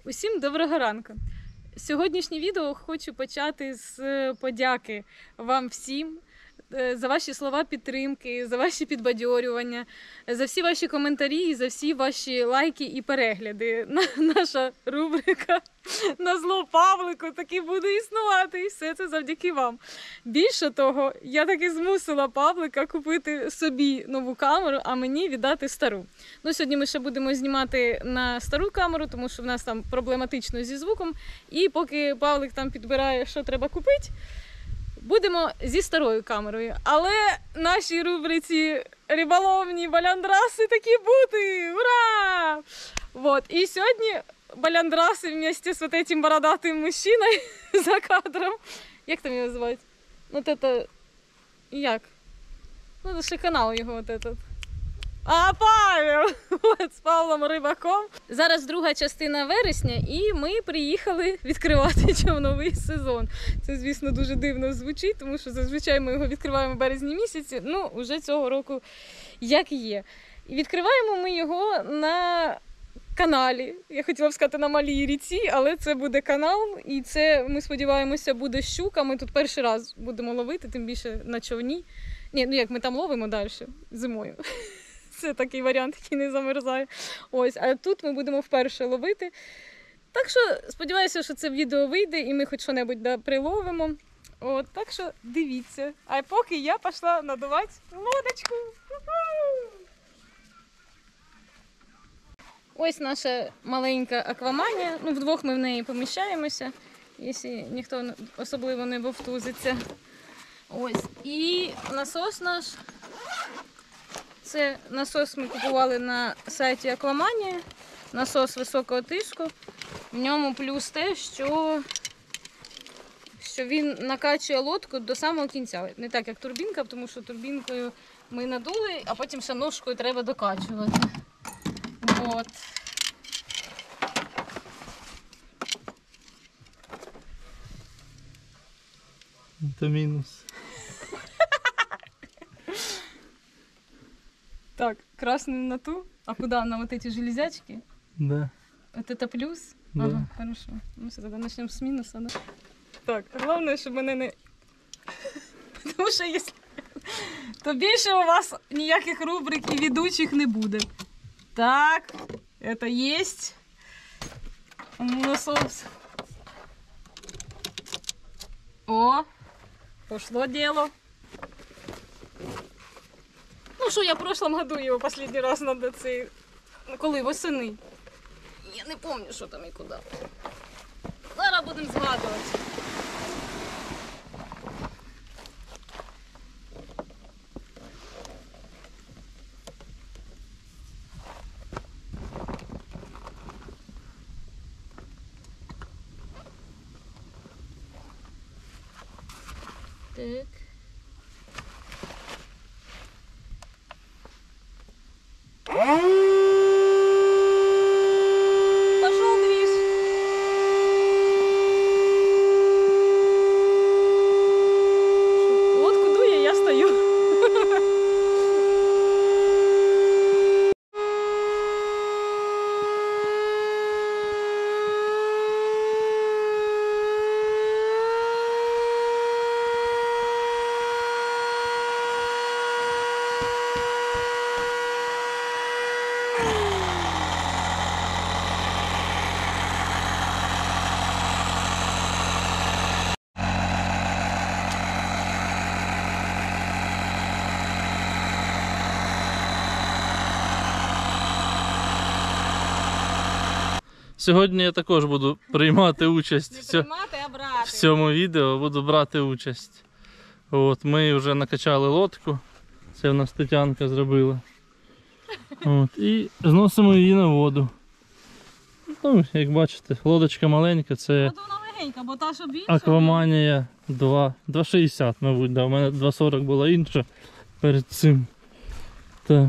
Усім доброго ранку! Сьогоднішнє відео хочу почати з подяки вам всім за ваші слова підтримки, за ваші підбадьорювання, за всі ваші коментарі, за всі ваші лайки і перегляди. Наша рубрика «На зло Павлику» таки буде існувати, і все це завдяки вам. Більше того, я таки змусила Павлика купити собі нову камеру, а мені віддати стару. Ну, сьогодні ми ще будемо знімати на стару камеру, тому що в нас там проблематично зі звуком. І поки Павлик там підбирає, що треба купити, будемо зі старою камерою. Але нашій рубриці риболовні баляндраси такі бути! Ура! Вот. І сьогодні баляндраси вместе з вот этим бородатим мужчиною за кадром. Як там його звати? Вот это... Як? Ну, це ще канал його вот этот. А, Павел! От, з Павлом Рибаком. Зараз друга частина вересня, і ми приїхали відкривати човновий сезон. Це, звісно, дуже дивно звучить, тому що зазвичай ми його відкриваємо в березні місяці. Ну, вже цього року як є. І відкриваємо ми його на каналі. Я хотіла б сказати на малій ріці, але це буде канал. І це, ми сподіваємося, буде щука. Ми тут перший раз будемо ловити, тим більше на човні. Ні, ну як, ми там ловимо далі, зимою. Це такий варіант, який не замерзає. Ось, а тут ми будемо вперше ловити. Так що сподіваюся, що це відео вийде і ми хоч що-небудь приловимо. От, так що дивіться. А поки я пішла надувати лодочку. Ось наша маленька акваманія. Ну, вдвох ми в неї поміщаємося, якщо ніхто особливо не вовтузиться. Ось. І насос наш. Це насос ми купували на сайті Акваманія. Насос високого тиску. В ньому плюс те, що він накачує лодку до самого кінця. Не так, як турбінка, тому що турбінкою ми надули, а потім ще ножкою треба докачувати. От. Це мінус. Так, красную на ту. А куда? На вот эти железячки? Да. Вот это плюс? Да. Ага, хорошо. Ну все, тогда начнем с минуса, да? Так, главное, щоб мене не... Тому що якщо... То більше у вас ніяких рубрик і ведучих не буде. Так, это есть. Насос. О, пошло дело. Ну що, я в прошлом году його последний раз надо цей... Коли? Восени. Я не пам'ятаю, що там і куди. Зараз будемо згадувати. Так. Пошел, Гриш. Лодку дує, я стою. Сьогодні я також буду приймати участь Не приймати, а в брати. цьому відео, буду брати участь. От, ми вже накачали лодку, це в нас Тетянка зробила. От, і зносимо її на воду. Ну, як бачите, лодочка маленька, це От вона легенька, бо та, що більше... Акваманія 2,60, мабуть, да. У мене 2,40 була інша перед цим. Так.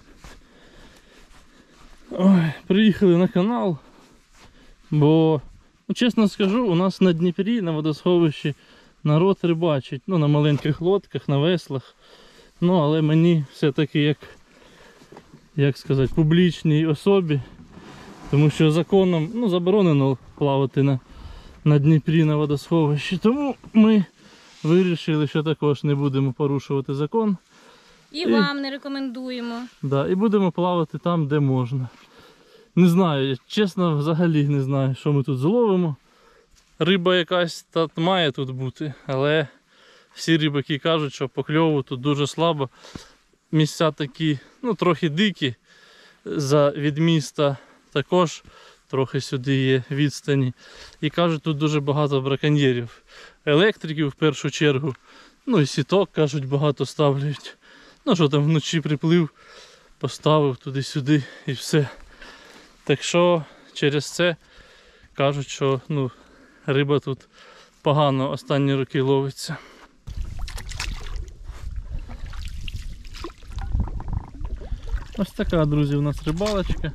Ой, приїхали на канал, бо, ну, чесно скажу, у нас на Дніпрі, на водосховищі народ рибачить, ну, на маленьких лодках, на веслах. Ну, але мені все-таки як сказати, публічній особі Тому що законом заборонено плавати на Дніпрі на водосховищі. Тому ми вирішили, що також не будемо порушувати закон. І вам не рекомендуємо. Да, і будемо плавати там, де можна. Не знаю, чесно, взагалі не знаю, що ми тут зловимо. Риба якась має тут бути, але всі рибаки кажуть, що покльову тут дуже слабо. Місця такі, трохи дикі від міста, також трохи сюди є відстані. І кажуть, тут дуже багато браконьєрів. Електриків в першу чергу, і сіток, кажуть, багато ставлять. Що там вночі приплив, поставив туди-сюди і все. Так що через це кажуть, що риба тут погано останні роки ловиться. Ось така, друзі, у нас рибалочка.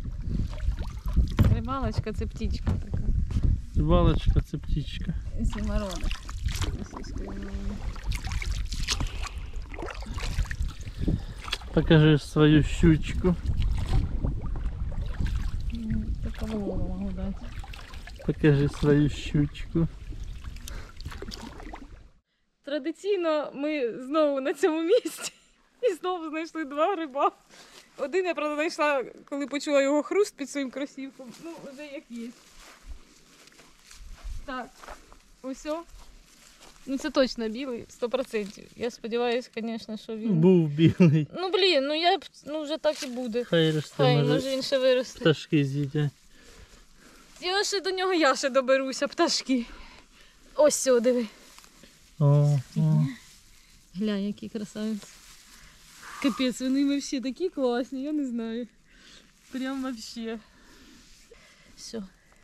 Рибалочка це птічка така. Рибалочка це птічка. Зимородок. Російською мовою. Покажи свою щучку. Только голову могу дать. Покажи свою щучку. Традиційно ми знову на цьому місці і знову знайшли 2 гриба. Один я, правда, знайшла, коли почула його хруст під своїм кросівком. Вже як є. Так, усьо. Це точно білий, 100%. Я сподіваюся, звісно, що він... Був білий. Вже так і буде. Хай росте, Хай, може він ще виросте. пташки з'їдять. Я ще до нього доберуся, пташки. Ось сюди, диви. О. Глянь, який красавець. Капець, вони взагалі такі класні, я не знаю. Прям вообще. Все.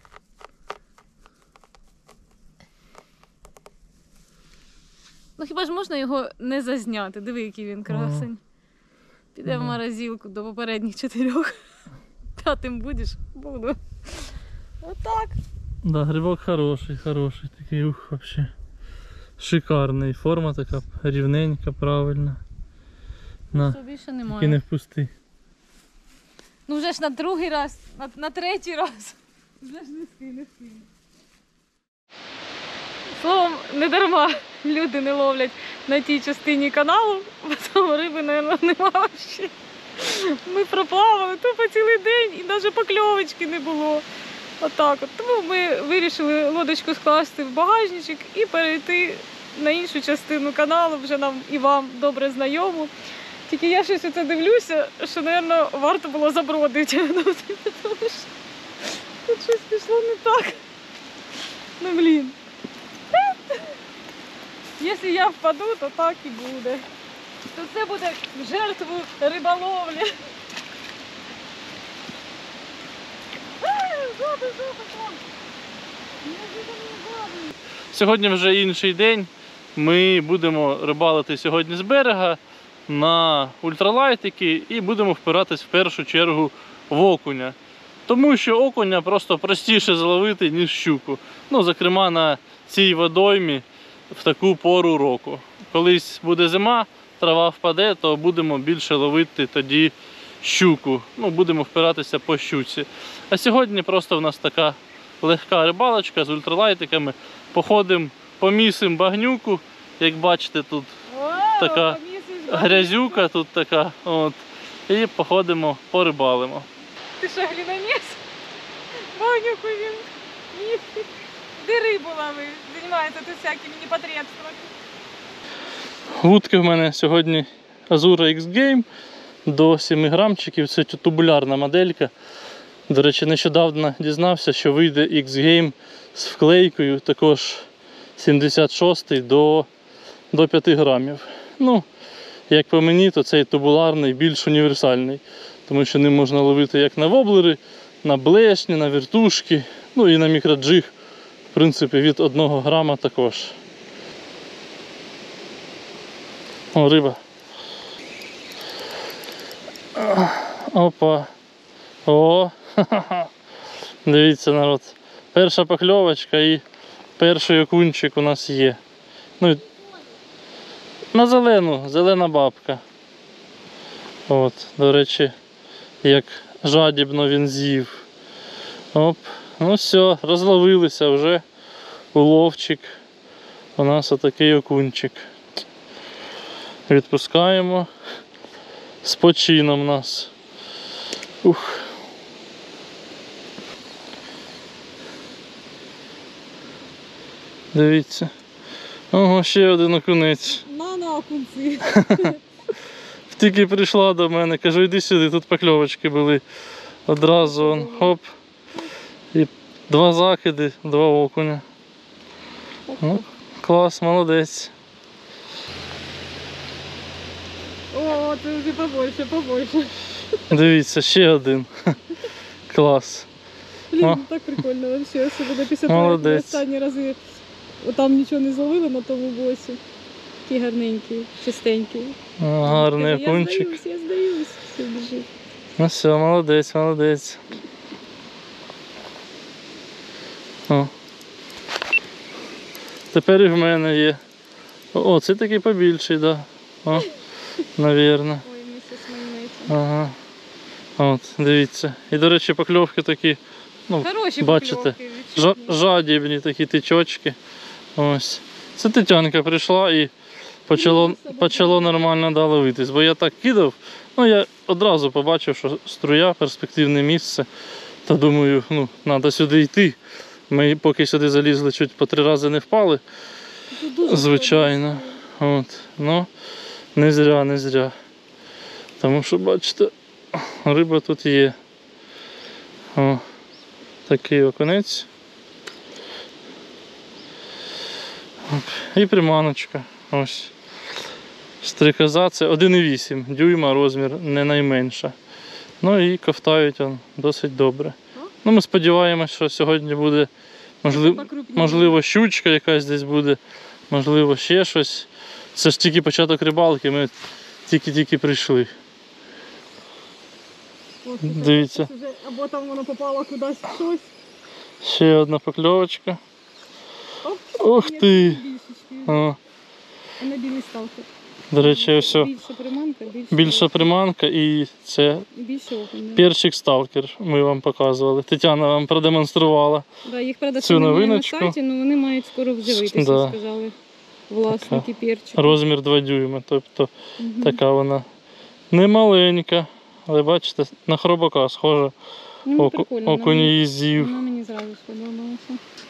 Хіба ж можна його не зазняти? Диви, який він красень. Піде в морозилку до попередніх 4. 5-м будеш? Буду. Отак. Да, грибок хороший, такий, вообще. Шикарний. Форма така рівненька, правильна. Більше немає. Тільки не впусти. Вже ж на 2-й раз, на 3-й раз. Вже ж не скину. Словом, не дарма люди не ловлять на тій частині каналу, бо там риби, мабуть, немає ще. Ми проплавали тупо цілий день і навіть покльовочки не було. Отак от. Тому ми вирішили лодочку скласти в багажничок і перейти на іншу частину каналу, вже нам і вам добре знайому. Тільки я щось оце дивлюся, що, мабуть, варто було забродити. Тому що тут щось пішло не так. Блін. Якщо я впаду, то так і буде. То це буде в жертву риболовлі. Сьогодні вже інший день. Ми будемо рибалити сьогодні з берега на ультралайтики і будемо впиратись в першу чергу в окуня. Тому що окуня просто простіше зловити, ніж щуку. Зокрема, на цій водоймі в таку пору року. Колись буде зима, трава впаде, то будемо більше ловити тоді щуку. Будемо впиратися по щуці. А сьогодні просто в нас така легка рибалочка з ультралайтиками. Походимо, помісимо багнюку. Як бачите, тут така грязюка, тут така. І походимо, порибалимо. Ти що, глиноміс? Багнюку він місить. Де рибу ловив? Займається тут всякими непотребствами. Вудки в мене сьогодні Azura X-Game до 7 грамчиків. Це тубулярна моделька. До речі, нещодавно дізнався, що вийде X-Game з вклейкою, також 76 до 5 грамів. Як по мені, то цей тубулярний більш універсальний, тому що ним можна ловити як на воблери, на блешні, на вертушки, і на мікроджиг, в принципі, від 1 грама також. О, риба. Опа. О, ха-ха-ха. Дивіться, народ. Перша покльовочка і перший окунчик у нас є. На зелена бабка. До речі, як жадібно він з'їв Оп. Ну все, розловилися вже. Уловчик. У нас отакий окунчик. Відпускаємо. З почином нас. Ух. Дивіться. Ого, ще один окунець. На окунці. Тільки прийшла до мене, кажу, йди сюди, тут покльовочки були. Одразу он, хоп. І 2 закиди, 2 окуня. Ну, клас, молодець. О, це вже побольше. Дивіться, ще один. Клас. Блін, О. ну так прикольно вообще, особливо після того, як ми Молодець. останні рази там нічого не зловили на тому босі. Такий гарненький, чистенький. Гарний Каже, окунчик. Я здаюсь, все біжить. Ну все, молодець, молодець. О. Тепер і в мене є. О, це такий побільший, так. Да. О, навірно. Ой, ми щось маємо. Ага. От, дивіться. І, до речі, покльовки такі, ну, Хороші бачите, покльовки, відчутні. жадібні такі тичочки. Ось. Це Тетянка прийшла і почало нормально ловитись. Бо я так кидав, ну я одразу побачив, що струя, перспективне місце. Та думаю, ну, треба сюди йти. Ми поки сюди залізли, чуть по 3 рази не впали. Тут дуже Звичайно. От. Ну, не зря. Тому що, бачите, риба тут є. О, такий окунець. І приманочка. Ось. Стрикоза це 1,8 дюйма розмір, не найменша. Ну і ковтають он досить добре. Ну, ми сподіваємося, що сьогодні буде, можливо, щучка якась десь буде, можливо, ще щось. Це ж тільки початок рибалки, ми тільки прийшли. Ось, Дивіться. вже, або там воно попало кудись в щось. Ще одна покльовочка. Оп, Ух є ти! більшечки. О, А на білий сталкер. до речі, ось Більша приманка, більша приманка і це більше окунь. Да. перчик сталкер ми вам показували. Тетяна вам продемонструвала. Да, їх, правда, цю ще немає на новиночку. сайті, але вони мають скоро вже вийти, Да. сказали власники перчика. Розмір 2 дюйма, тобто Мгм. така вона не маленька, але бачите, на хробака схожа. Ну, прикольно, Окунь її з'їв. вона мені зразу сподобалася.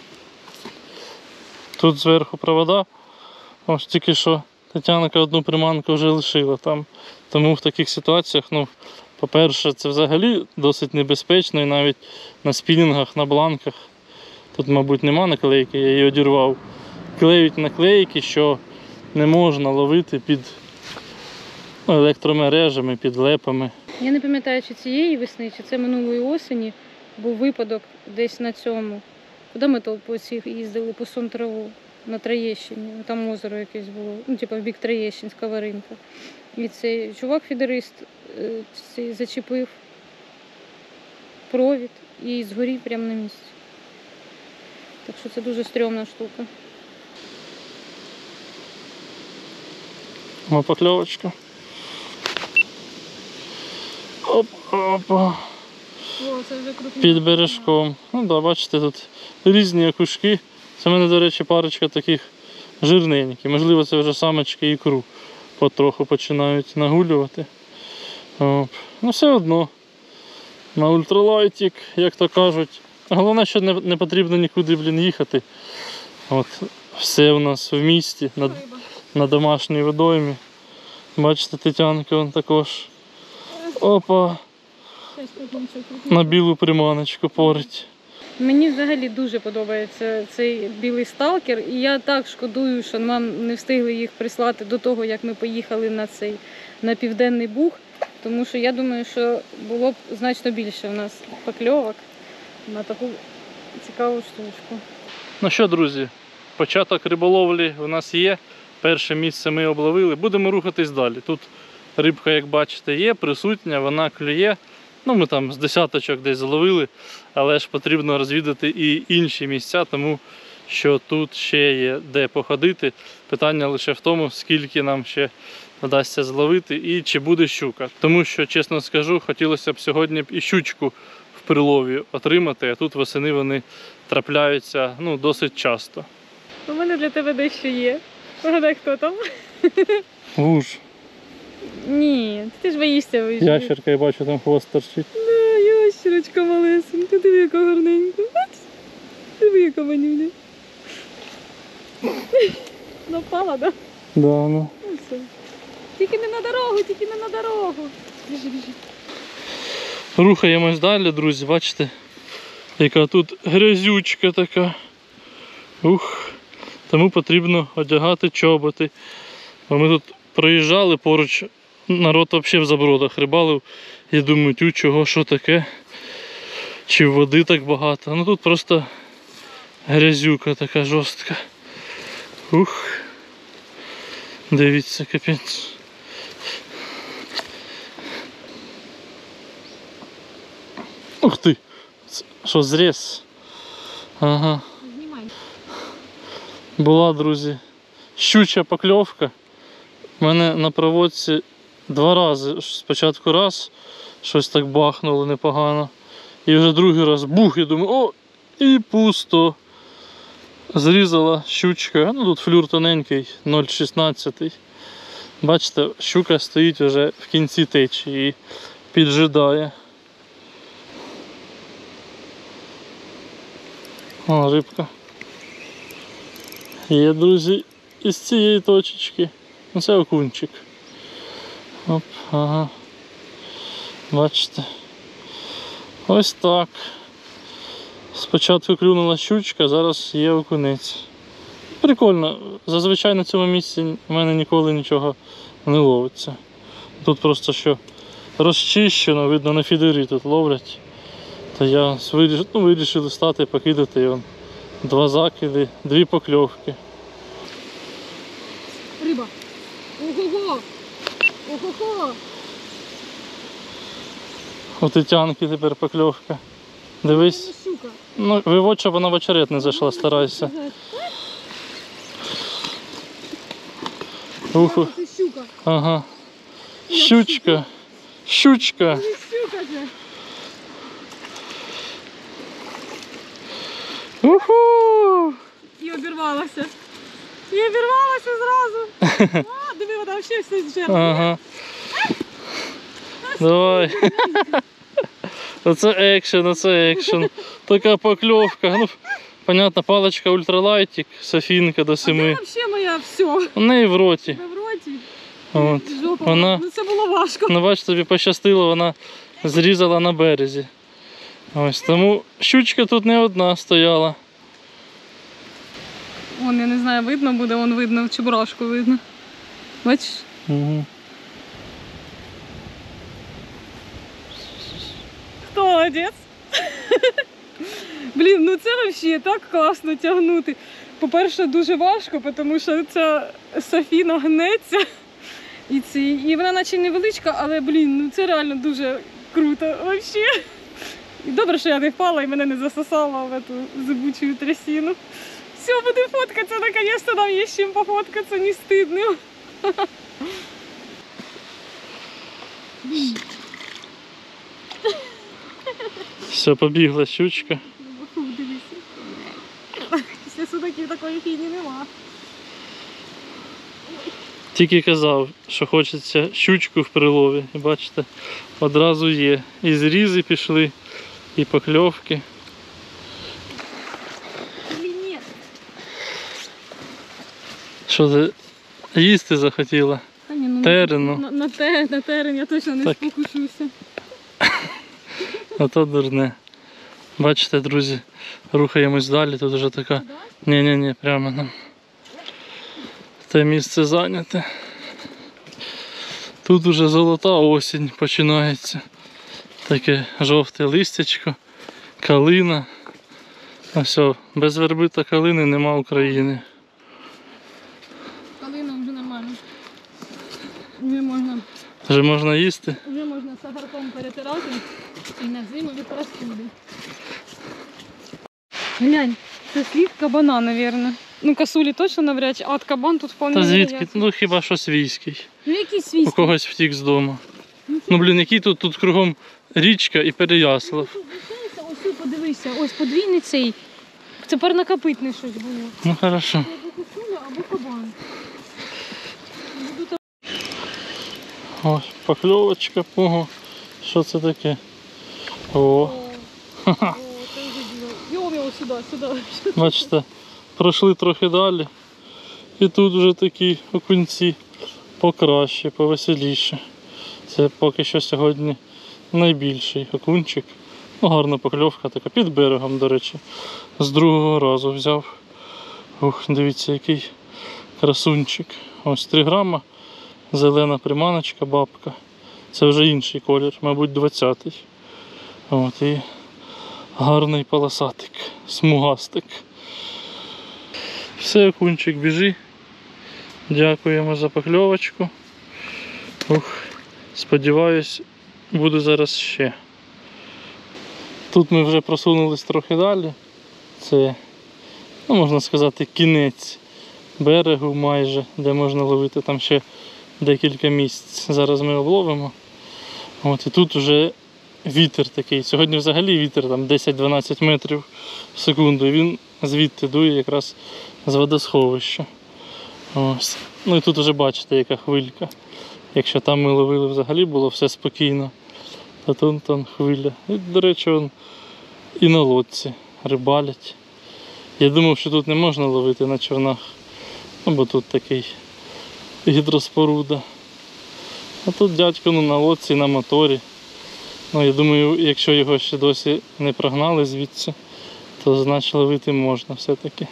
Тут зверху провода. Ось тільки що Тетянка одну приманку вже лишила там. Тому в таких ситуаціях, ну, по-перше, це взагалі досить небезпечно і навіть на спінінгах, на бланках. Тут, мабуть, нема наклейки, я її одірвав. Клеють наклейки, що не можна ловити під електромережами, під лепами. Я не пам'ятаю, чи цієї весни, чи це минулої осені був випадок десь на цьому. Куди ми то по цих їздили, по Сунтраву, на Троєщині. Там озеро якесь було, ну, типу в бік Троєщинська Варинка. І цей чувак-фідерист цей зачепив провід і згорів прямо на місці. Так що це дуже стрьомна штука. О, покльовочка. Опа. О, це вже крупніше. Під бережком. Ну да, бачите, тут різні окушки. Це в мене, до речі, парочка таких жирненьких. Можливо, це вже самочки ікру потроху починають нагулювати. Оп. Ну все одно. На ультралайтик, як то кажуть. Головне, що не потрібно нікуди, їхати. От, все у нас в місті, на домашній водоймі. Бачите, Тетянка вон також. Опа, на білу приманочку порить. Мені взагалі дуже подобається цей білий сталкер, і я так шкодую, що нам не встигли їх прислати до того, як ми поїхали на Південний Буг, тому що я думаю, що було б значно більше у нас покльовок на таку цікаву штучку. Ну що, друзі, початок риболовлі у нас є. Перше місце ми обловили. Будемо рухатись далі. Тут рибка, як бачите, є, присутня, вона клює. Ну, ми там з десяточок десь зловили, але ж потрібно розвідати і інші місця, тому що тут ще є де походити. Питання лише в тому, скільки нам ще вдасться зловити і чи буде щука. Тому що, чесно скажу, хотілося б сьогодні і щучку в прилові отримати, а тут восени вони трапляються досить часто. У мене для тебе дещо є. Погадай, хто там? Уж. Ні, ти ж боїшся вийти. Ящерка, я бачу, там хвост торчить. Да, ящерочка малесенька, диви, яка гарненька. Бач? Диви, яка манюня. Напала, да? Да, ну. Ну все. Тільки не на дорогу, тільки не на дорогу. Біжи, біжи. Рухаємось далі, друзі, бачите, яка тут грязючка така. Ух, тому потрібно одягати чоботи. Бо ми тут проїжджали поруч, народ взагалі в забродах рибалив і думають, чого, що таке, чи води так багато. Ну тут просто грязюка така жорстка. Ух, дивіться, капець. Ух ти! Що, зріз? Ага. Знімай. Була, друзі, щуча покльовка. У мене на проводці 2 рази. Спочатку раз щось так бахнуло непогано. І вже другий раз бух, і думаю, о, і пусто. Зрізала щучка. Ну тут флюр тоненький, 0,16. Бачите, щука стоїть вже в кінці течії і піджидає. О, рибка. Є, друзі, із цієї точечки. Це окунчик. Оп, ага. Бачите. Ось так. Спочатку клюнула щучка, зараз є окунець. Прикольно. Зазвичай на цьому місці в мене ніколи нічого не ловиться. Тут просто що розчищено, видно, на фідері тут ловлять. То я вирішив стати, покидати його. 2 закиди, 2 покльовки. Риба. Ого-го! Ого-го! У Тетянки тепер покльовка. Дивись. Це щука. Ну, виводь, щоб вона в очерет не зайшла, старайся. Уху. Це щука. Ага. Щучка. Щучка. Це щука же. Уху! І обірвалася. І обірвалася зразу. А, диви, вона взагалі все зжерла. Ага. Давай. Оце екшен, оце екшен. Така покльовка. Ну, понятно, паличка ультралайтик, Софінка до А це 7. взагалі моя все. У неї в роті. Тебе в роті. От. Жопа. Вона, Ну це було важко. ну бач, тобі пощастило, вона зрізала на березі. Ось, тому щучка тут не одна стояла. Вон, я не знаю, видно буде, вон видно, чебурашку видно. Бачиш? Угу. Хто молодець? Блін, ну це взагалі так класно тягнути. По-перше, дуже важко, тому що ця Софіна гнеться. І вона наче невеличка, але, блін, ну це реально дуже круто. Взагалі. І добре, що я не впала і мене не засосало в цю зибучу трясину. Все, будемо фоткатися, наконец-то нам є з чим пофоткатися, не стидно. Все, побігла щучка. Фу, дивися. Після судаків такої фіні нема. Тільки казав, що хочеться щучку в прилові. І бачите, одразу є. І зрізи пішли, і покльовки. Или ні? Що ти їсти захотіла? Та ні, ну, Терену. На терен я точно не Так. спокушуся. А то дурне. Бачите, друзі, рухаємось далі, тут вже така... Ні, прямо нам. Те місце зайняте. Тут уже золота осінь починається. Таке жовте листячко, калина. А все, без верби та калини нема України. Калина вже нормально. Вже можна їсти. Вже можна сахарком перетирати і на зиму від простуди. Глянь, це слід кабана, мабуть. Ну, косулі точно навряд чи, а от кабан тут вполне Та звідки? вероятно. Ну хіба що свійський. Ну, якийсь У свійський. когось втік з дому. Ну блін, який тут кругом річка і Переяслав. Це дивіться, ось подвійний цей. Це парнокопитне щось було. Ну хорошо. Або косуля, або кабан. Буду там... Ось покльовочка. Ого. Що це таке? О. О, це вже діло. Йо, сюди. Бачите, пройшли трохи далі. І тут вже такі окунці покраще, повеселіше. Це поки що сьогодні найбільший окунчик. Ну, гарна покльовка така, під берегом, до речі. З другого разу взяв. Ух, дивіться, який красунчик. Ось 3 грама, зелена приманочка, бабка. Це вже інший колір, мабуть, 20-й. От, і гарний полосатик, смугастик. Все, окунчик, біжи. Дякуємо за покльовочку. Ух, сподіваюсь, буде зараз ще. Тут ми вже просунулись трохи далі. Це, ну, можна сказати, кінець берегу майже, де можна ловити. Там ще декілька місць. Зараз ми обловимо. От, і тут вже вітер такий. Сьогодні взагалі вітер там 10-12 метрів в секунду. І він звідти дує якраз з водосховища. Ось. Ну і тут вже бачите, яка хвилька. Якщо там ми ловили взагалі, було все спокійно, то тут там хвиля. І, до речі, вон і на лодці рибалять. Я думав, що тут не можна ловити на човнах, ну, бо тут такий гідроспоруда. А тут дядько, ну, на лодці, на моторі. Ну, я думаю, якщо його ще досі не прогнали звідси, то значить ловити можна все-таки.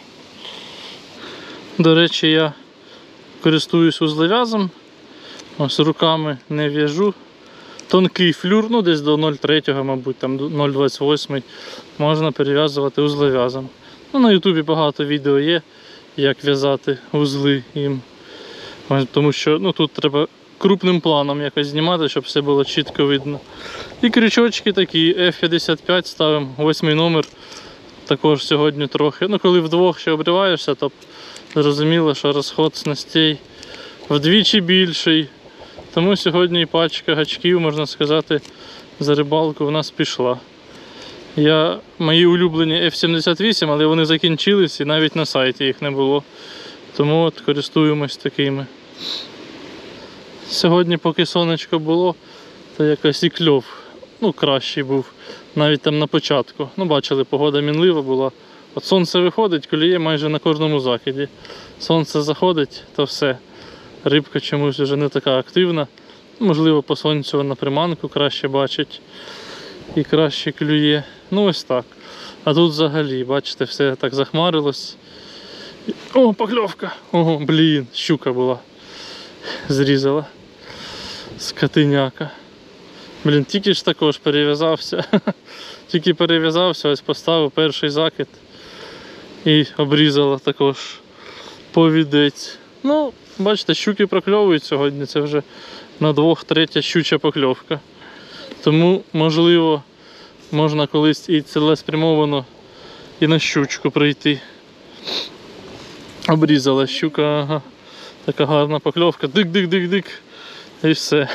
До речі, я користуюсь узлов'язом. Ось руками не в'яжу. Тонкий флюр, ну десь до 0,3, мабуть, там 0,28 можна перев'язувати узлов'язом. Ну, на ютубі багато відео є, як в'язати узли їм. Ось, тому що, ну, тут треба крупним планом якось знімати, щоб все було чітко видно. І крючочки такі, F55 ставимо, 8 номер. Також сьогодні трохи. Ну, коли вдвох ще обриваєшся, то зрозуміло, що розход снастей вдвічі більший. Тому сьогодні і пачка гачків, можна сказати, за рибалку в нас пішла. Мої улюблені F78, але вони закінчились і навіть на сайті їх не було. Тому от користуємось такими. Сьогодні, поки сонечко було, то якось і кльов, ну, кращий був. Навіть там на початку. Ну, бачили, погода мінлива була. От сонце виходить, клює майже на кожному закиді. Сонце заходить, то все. Рибка чомусь вже не така активна. Можливо, по сонцю на приманку краще бачить і краще клює. Ну ось так. А тут взагалі, бачите, все так захмарилось. О, покльовка! Ого, блін, щука була. Зрізала. Скотиняка. Блін, тільки ж також перев'язався. Тільки перев'язався, ось поставив перший закид. І обрізала також повідець. Ну, бачите, щуки прокльовують сьогодні, це вже на 2-3 щуча покльовка. Тому, можливо, можна колись і цілеспрямовано і на щучку прийти. Обрізала щука, ага. Така гарна покльовка, дик-дик-дик-дик. І все.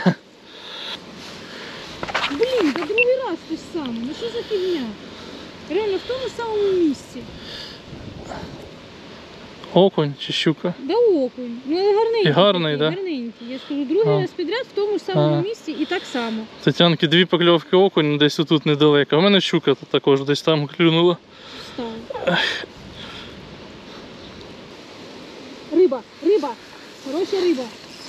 Блін, та другий раз те ж саме, ну що за фігня? Реально, в тому самому місці. Окунь чи щука? Да окунь. Ну гарненький. І гарний, такий, да? гарненький. Я скажу, другий раз підряд в тому ж самому місці і так само. Тетянки 2 покльовки окунь, десь тут недалеко. У мене щука тут також десь там клюнула. Став. Риба, риба. Хороша риба.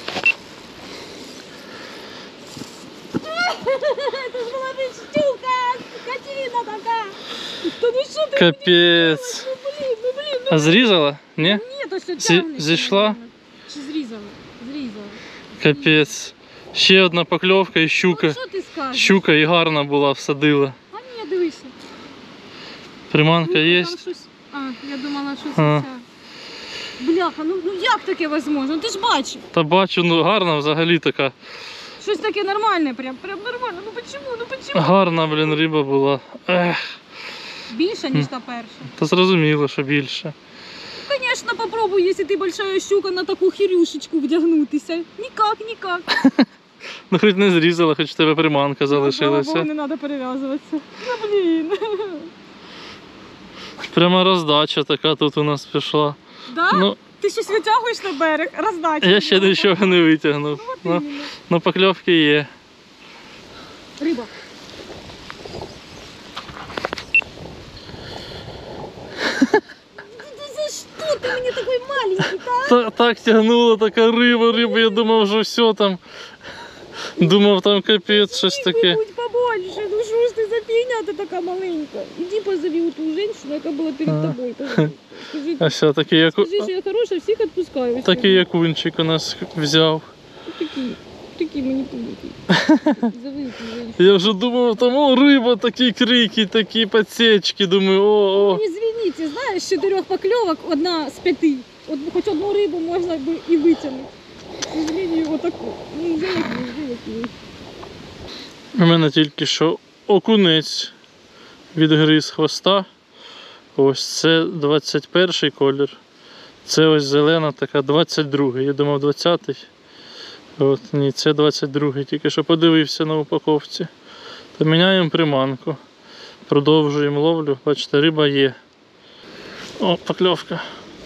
Це ж була не щука, скотина така. Та ну що ти? Капець. Ну блін. А зрізала? Ні? Ні, то що тягне. Зійшла? Чи зрізала? Зрізала. Капець. Ще одна покльовка і щука. Ну що ти скажеш? Щука і гарна була, всадила. А ні, дивися. Приманка є? Там щось... А, я думала, що Ага. це ця. Бляха, ну як таке возможно? Ти ж бачиш. Та бачу, ну гарна взагалі така. Щось таке нормальне, прям нормально. Ну почему? Гарна, блін, риба була. Ех, Більше, ніж та перша. та зрозуміло, що більше. Конечно, попробуй, если ты большая щука, на таку хірюшечку вдягнутися. Никак. Ну хоч не зрізала, хоч в тебе приманка Слава залишилася. Богу, не треба перев'язуватися. Ну блін. Прямо роздача така тут у нас пішла. Да? Ну, Ти щось витягуєш на берег, роздача. я ще нічого не витягнув. Ну, покльовки є. Риба. За що ти мені такий маленький, Так тягнула така риба, я думав, що все там. Думав, там капець, щось таке. Будь побольше, ну що ж ти за фігня, ти така маленька. Іди позови ту жінку, яка була перед тобою. Скажи, А все, такий що я хороша, всіх відпускаю. такий якунчик у нас взяв. Такі мені помогли. Зови ту жінку. Я вже думав, там о, риба, такі крики, такі подсечки. Думаю, о. Ну, извините, знаєш, з 4 покльовок одна з 5. От хоч одну рибу можна би і витягнути. К сожалению, отаку. Ну, вже як. У мене тільки що окунець відгриз хвоста. Ось це 21 колір. Це ось зелена така 22. Я думав 20-й. От, ні, це 22-й. Тільки що подивився на упаковці. То міняємо приманку. Продовжуємо ловлю. Бачите, риба є. О, покльовка.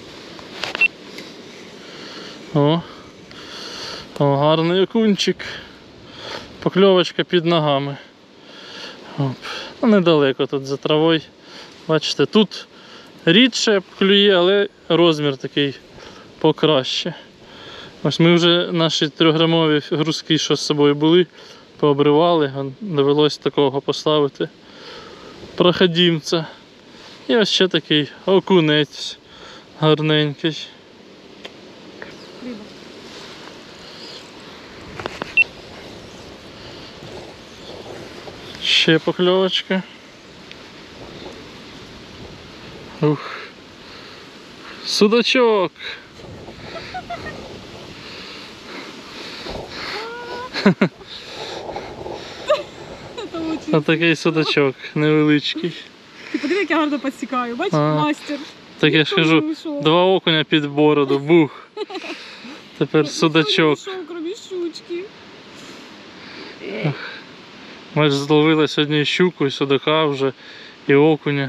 О, гарний окунчик. Покльовочка під ногами. Оп. Ну, недалеко тут за травою. Бачите, тут рідше клює, але розмір такий покраще. Ось ми вже наші 3-грамові грузки, що з собою були, пообривали. Довелось такого поставити проходимця. І ось ще такий окунець гарненький. Ще покльовочка. Ух. Судачок. Ось такий судачок невеличкий. Ти подиви, як я гарно підсікаю. Бачиш, мастер. Так я ж кажу, 2 окуня під бороду, бух. Тепер судачок. Кроме щучки. Ми ж зловили сьогодні і щуку, і судака вже, і окуня.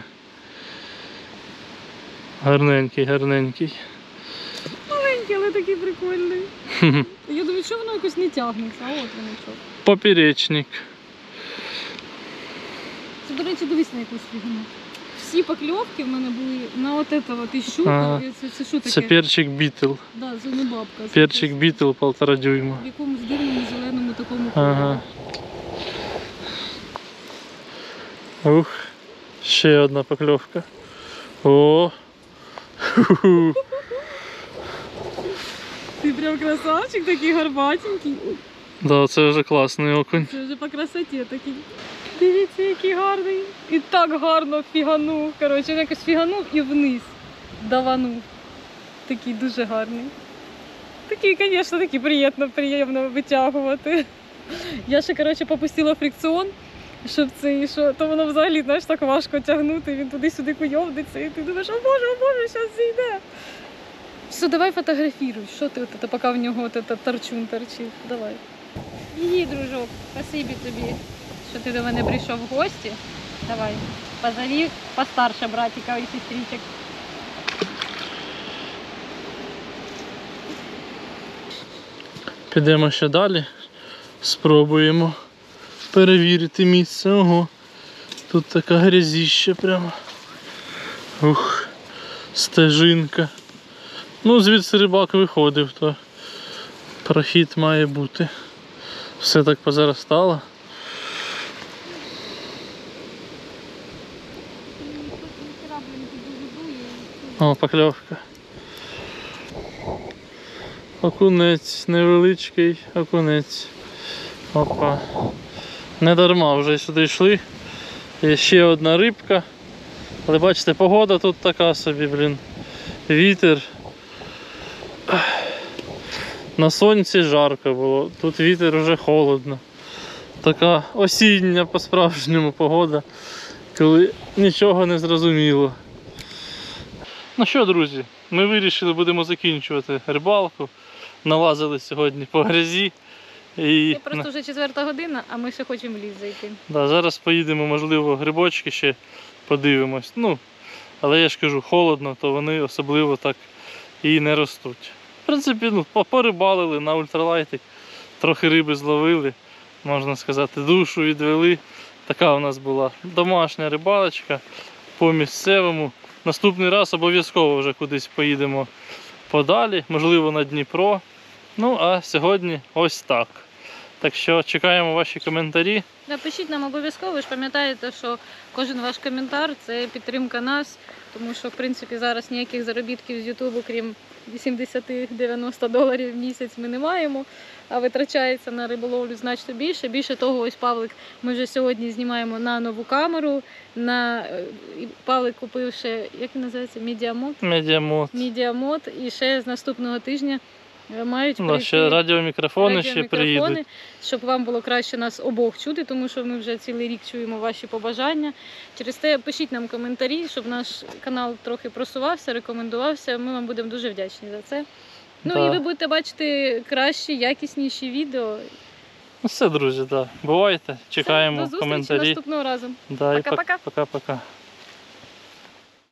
Гарненький. Маленький, але такий прикольний. Я думаю, що воно якось не тягнеться, а от воно що. Поперечник. Це, до речі, дивись на якусь фігню. Всі покльовки в мене були на от це от і щука. Це що таке? Це перчик бітл. Да, це не бабка. Перчик бітл 1,5 дюйма. В якомусь дивному зеленому такому кольорі. Ага. Ух, ще одна покльовка. О! Ху-ху. Ти прям красавчик, такий гарбатенький. Ой, Да, це вже класний окунь. це вже по красоті такий. Дивіться, який гарний. І так гарно фіганув. Коротше, він якось фіганув і вниз даванув. Такий дуже гарний. Такий, звісно, такий приємно витягувати. Я ще, коротше, попустила фрикціон, щоб це, що, то воно взагалі, знаєш, так важко тягнути, він туди-сюди куйовдиться, і ти думаєш, о Боже, зараз зійде. Все, давай фотографіруй, що ти, от, поки в нього от, торчун торчив, давай. Іди, дружок, спасибі тобі, що ти до мене прийшов в гості. Давай, позови постарше братика і сестричок. Підемо ще далі, спробуємо перевірити місце. Ого, тут така грязіща прямо. Ух, стежинка. Ну, звідси рибак виходив, то прохід має бути. Все так позаростало. О, покльовка. Окунець, невеличкий окунець. Опа. Не дарма вже сюди йшли. Є ще одна рибка. Але бачите, погода тут така собі, блін. Вітер. На сонці жарко було, тут вітер вже холодно. Така осіння по-справжньому погода, коли нічого не зрозуміло. Ну що, друзі, ми вирішили, будемо закінчувати рибалку. Налазили сьогодні по грязі. І Просто вже 4 година, а ми ще хочемо в ліс зайти. да, зараз поїдемо, можливо, грибочки ще подивимось. Ну, Але я ж кажу, холодно, то вони особливо так і не ростуть. В принципі, порибалили на ультралайтик, трохи риби зловили, можна сказати, душу відвели. Така у нас була домашня рибалочка по місцевому. Наступний раз обов'язково вже кудись поїдемо подалі, можливо на Дніпро. Ну а сьогодні ось так. Так що чекаємо ваші коментарі. Напишіть нам обов'язково, ви ж пам'ятаєте, що кожен ваш коментар – це підтримка нас, тому що, в принципі, зараз ніяких заробітків з Ютубу, крім 80-90 доларів в місяць ми не маємо, а витрачається на риболовлю значно більше. Більше того, ось Павлик, ми вже сьогодні знімаємо на нову камеру, Павлик купив ще, як він називається, Медіамод, і ще з наступного тижня мають прийти ще радіомікрофони ще приїдуть. Щоб вам було краще нас обох чути, тому що ми вже цілий рік чуємо ваші побажання. Через те пишіть нам коментарі, щоб наш канал трохи просувався, рекомендувався. Ми вам будемо дуже вдячні за це. Ну і ви будете бачити кращі, якісніші відео. Ну все, друзі, бувайте, чекаємо До зустрічі коментарі. наступного разу. Да, Пока-пока. Пока-пока.